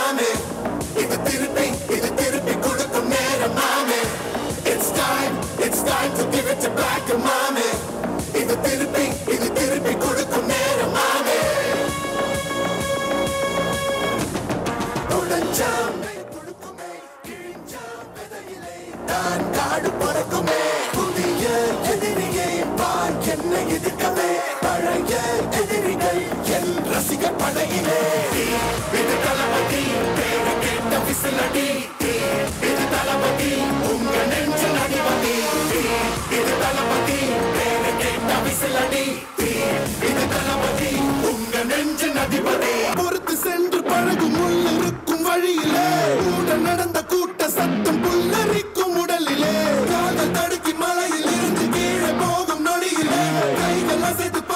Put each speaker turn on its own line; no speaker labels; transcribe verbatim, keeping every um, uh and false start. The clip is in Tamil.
மாமே இது திருப்பி இது திருப்பி கொடுக்கும் நேரம் மாமே It's time it's time to give it back to மாமே இது திருப்பி இது திருப்பி கொடுக்கும் நேரம் மாமே உடஞ்சாமே கொடுக்குமே கிழிஞ்சாம் விதையிலே தான் காடு பறக்குமே புதிய எதிரியை பார் என்ன எதிர்க்கவே பழைய எதிரிகள் என் ரசிகர் படையிலே இது தளபதி பேரு கேட்ட விசிலடி இது தளபதி உங்க நெஞ்சில் அடிபதி இது தளபதி பேரு கேட்ட விசிலடி இது தளபதி உங்க நெஞ்சில் அடிபதி பொறுத்து சென்று பழகும் உள்ளிருக்கும் வழியிலே கூட நடந்த கூட்ட சத்தம் புல்லரிக்கும் உடலிலே காதல் தடுக்கி மலையில் இருந்து கீழே போகும் நொடியிலே கைகள் அசைத்து